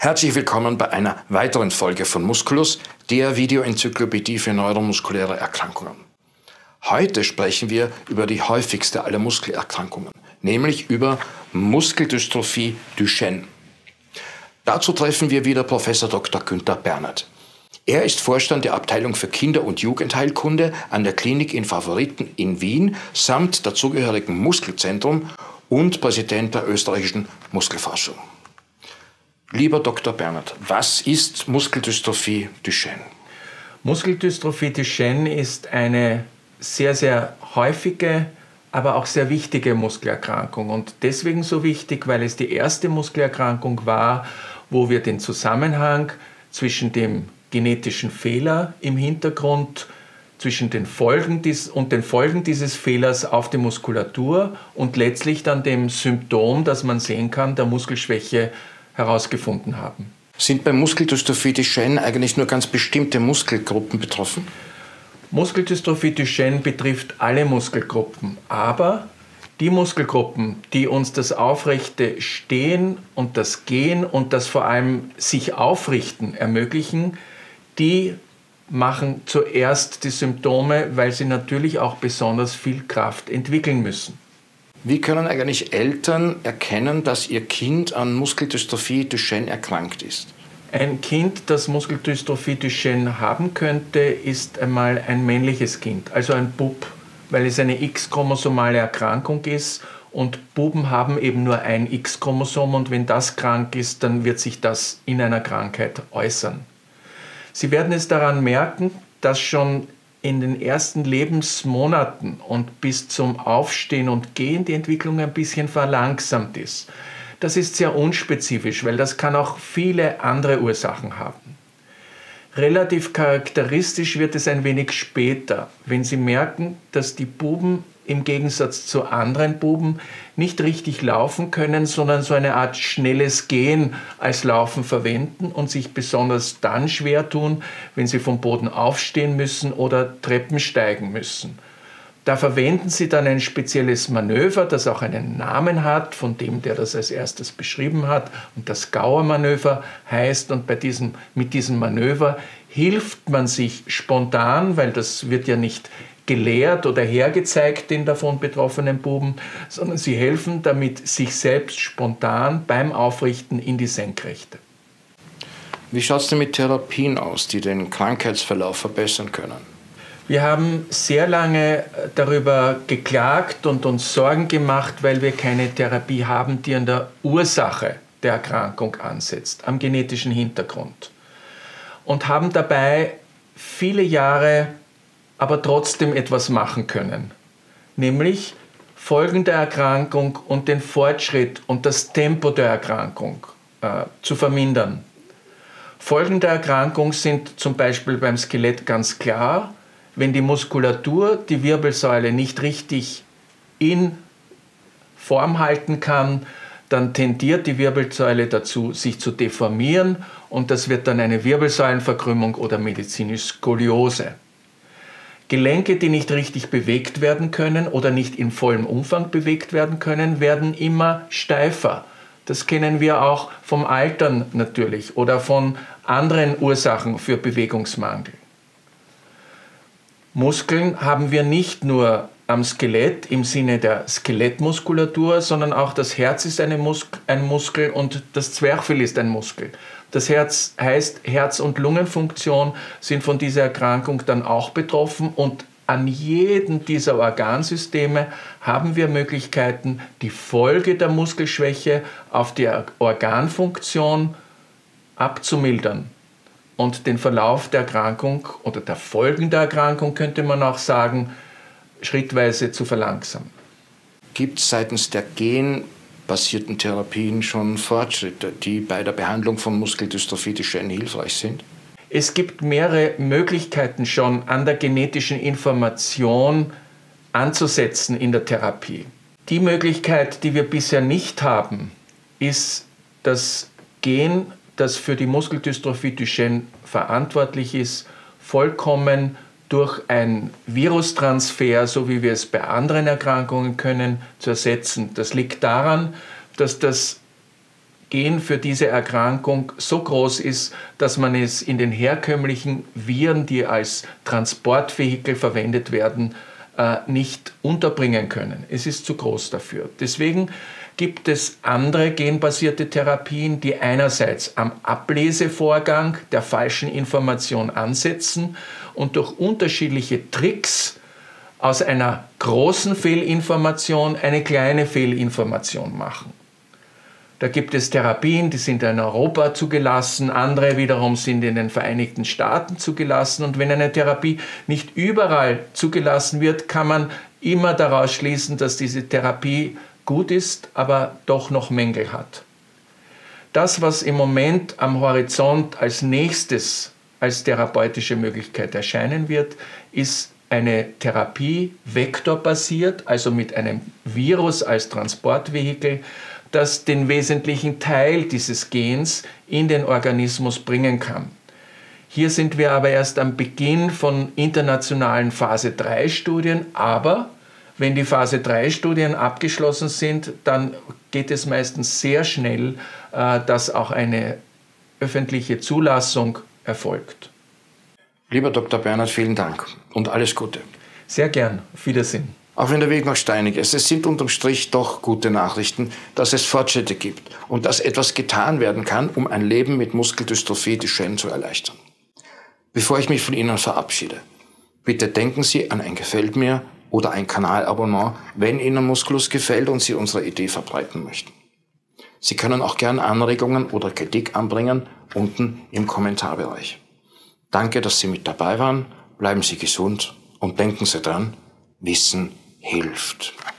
Herzlich willkommen bei einer weiteren Folge von Musculus, der Videoenzyklopädie für neuromuskuläre Erkrankungen. Heute sprechen wir über die häufigste aller Muskelerkrankungen, nämlich über Muskeldystrophie Duchenne. Dazu treffen wir wieder Professor Dr. Günther Bernert. Er ist Vorstand der Abteilung für Kinder- und Jugendheilkunde an der Klinik in Favoriten in Wien samt dazugehörigen Muskelzentrum und Präsident der österreichischen Muskelforschung. Lieber Dr. Bernert, was ist Muskeldystrophie Duchenne? Muskeldystrophie Duchenne ist eine sehr, sehr häufige, aber auch sehr wichtige Muskelerkrankung. Und deswegen so wichtig, weil es die erste Muskelerkrankung war, wo wir den Zusammenhang zwischen dem genetischen Fehler im Hintergrund, zwischen den Folgen dieses Fehlers auf die Muskulatur und letztlich dann dem Symptom, das man sehen kann, der Muskelschwäche herausgefunden haben. Sind bei Muskeldystrophie Duchenne eigentlich nur ganz bestimmte Muskelgruppen betroffen? Muskeldystrophie Duchenne betrifft alle Muskelgruppen, aber die Muskelgruppen, die uns das aufrechte Stehen und das Gehen und das vor allem sich aufrichten ermöglichen, die machen zuerst die Symptome, weil sie natürlich auch besonders viel Kraft entwickeln müssen. Wie können eigentlich Eltern erkennen, dass ihr Kind an Muskeldystrophie Duchenne erkrankt ist? Ein Kind, das Muskeldystrophie Duchenne haben könnte, ist einmal ein männliches Kind, also ein Bub, weil es eine X-chromosomale Erkrankung ist und Buben haben eben nur ein X-Chromosom und wenn das krank ist, dann wird sich das in einer Krankheit äußern. Sie werden es daran merken, dass schon in den ersten Lebensmonaten und bis zum Aufstehen und Gehen die Entwicklung ein bisschen verlangsamt ist. Das ist sehr unspezifisch, weil das kann auch viele andere Ursachen haben. Relativ charakteristisch wird es ein wenig später, wenn Sie merken, dass die Buben im Gegensatz zu anderen Buben nicht richtig laufen können, sondern so eine Art schnelles Gehen als Laufen verwenden und sich besonders dann schwer tun, wenn sie vom Boden aufstehen müssen oder Treppen steigen müssen. Da verwenden sie dann ein spezielles Manöver, das auch einen Namen hat, von dem, der das als erstes beschrieben hat, und das Gower-Manöver heißt, und mit diesem Manöver hilft man sich spontan, weil das wird ja nicht gelehrt oder hergezeigt den davon betroffenen Buben, sondern sie helfen damit sich selbst spontan beim Aufrichten in die Senkrechte. Wie schaut es denn mit Therapien aus, die den Krankheitsverlauf verbessern können? Wir haben sehr lange darüber geklagt und uns Sorgen gemacht, weil wir keine Therapie haben, die an der Ursache der Erkrankung ansetzt, am genetischen Hintergrund. Und haben dabei viele Jahre aber trotzdem etwas machen können, nämlich Folgen der Erkrankung und den Fortschritt und das Tempo der Erkrankung zu vermindern. Folgen der Erkrankung sind zum Beispiel beim Skelett ganz klar, wenn die Muskulatur die Wirbelsäule nicht richtig in Form halten kann, dann tendiert die Wirbelsäule dazu, sich zu deformieren und das wird dann eine Wirbelsäulenverkrümmung oder medizinisch Skoliose. Gelenke, die nicht richtig bewegt werden können oder nicht in vollem Umfang bewegt werden können, werden immer steifer. Das kennen wir auch vom Altern natürlich oder von anderen Ursachen für Bewegungsmangel. Muskeln haben wir nicht nur am Skelett im Sinne der Skelettmuskulatur, sondern auch das Herz ist ein Muskel und das Zwerchfell ist ein Muskel. Das Herz heißt, Herz- und Lungenfunktion sind von dieser Erkrankung dann auch betroffen und an jedem dieser Organsysteme haben wir Möglichkeiten, die Folge der Muskelschwäche auf die Organfunktion abzumildern und den Verlauf der Erkrankung oder der Folgen der Erkrankung, könnte man auch sagen, schrittweise zu verlangsamen. Gibt es seitens der genbasierten Therapien schon Fortschritte, die bei der Behandlung von Muskeldystrophie Duchenne hilfreich sind? Es gibt mehrere Möglichkeiten schon an der genetischen Information anzusetzen in der Therapie. Die Möglichkeit, die wir bisher nicht haben, ist das Gen, das für die Muskeldystrophie Duchenne verantwortlich ist, vollkommen durch einen Virustransfer, so wie wir es bei anderen Erkrankungen können, zu ersetzen. Das liegt daran, dass das Gen für diese Erkrankung so groß ist, dass man es in den herkömmlichen Viren, die als Transportvehikel verwendet werden, nicht unterbringen können. Es ist zu groß dafür. Deswegen gibt es andere genbasierte Therapien, die einerseits am Ablesevorgang der falschen Information ansetzen und durch unterschiedliche Tricks aus einer großen Fehlinformation eine kleine Fehlinformation machen. Da gibt es Therapien, die sind in Europa zugelassen, andere wiederum sind in den Vereinigten Staaten zugelassen. Und wenn eine Therapie nicht überall zugelassen wird, kann man immer daraus schließen, dass diese Therapie gut ist, aber doch noch Mängel hat. Das, was im Moment am Horizont als nächstes als therapeutische Möglichkeit erscheinen wird, ist eine Therapie vektorbasiert, also mit einem Virus als Transportvehikel, das den wesentlichen Teil dieses Gens in den Organismus bringen kann. Hier sind wir aber erst am Beginn von internationalen Phase-3-Studien, aber wenn die Phase-3-Studien abgeschlossen sind, dann geht es meistens sehr schnell, dass auch eine öffentliche Zulassung erfolgt. Lieber Dr. Bernhard, vielen Dank und alles Gute. Sehr gern. Auf Wiedersehen. Auch wenn der Weg noch steinig ist, es sind unterm Strich doch gute Nachrichten, dass es Fortschritte gibt und dass etwas getan werden kann, um ein Leben mit Muskeldystrophie Duchenne zu erleichtern. Bevor ich mich von Ihnen verabschiede, bitte denken Sie an ein Gefällt mir oder ein Kanalabonnement, wenn Ihnen Musculus gefällt und Sie unsere Idee verbreiten möchten. Sie können auch gerne Anregungen oder Kritik anbringen, unten im Kommentarbereich. Danke, dass Sie mit dabei waren, bleiben Sie gesund und denken Sie dran, Wissen hilft.